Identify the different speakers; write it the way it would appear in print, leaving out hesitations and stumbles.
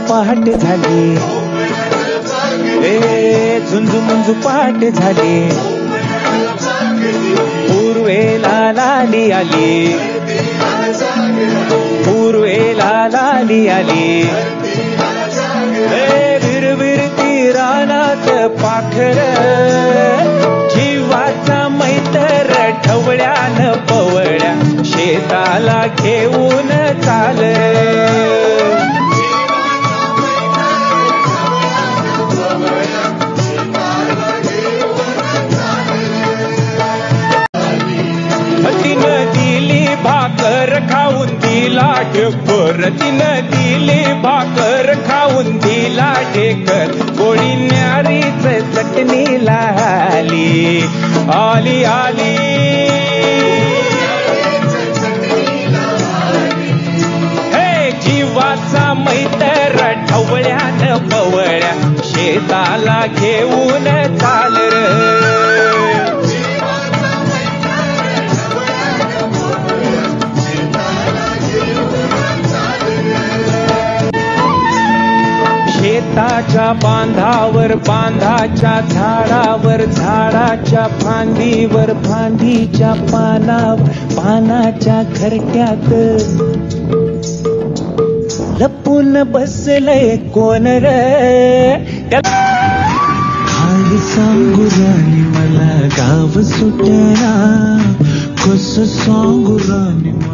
Speaker 1: पहाट झाली, ए झुंजू मुंजू पहाट झाली, पूर्वेला लाली आली, पूर्वेला लाली आली, विरविरती रानात पाखर, जीवाचा मैत्र ढवळ्यान पवळ्या शेताला घेऊन चाल, तिनं दिली भाकर खाऊन दिला ढेकर, तिनं दिली भाकर खाऊन दिला ढेकर, गोळी न्यारीच चटणीला आली, आली आली, हे जीवाचा मैत्र ढवळ्यान पवळ्या शेताला घेऊन चाल र, शेताच्या बांधावर बांधाच्या झाडावर झाडाच्या फांदीवर फांदीच्या पानावर पानाच्या घरट्यात लपून बसलंय कोण रे, खाली सांगू राणी मला गाव सुटना, कसं सांगू राणी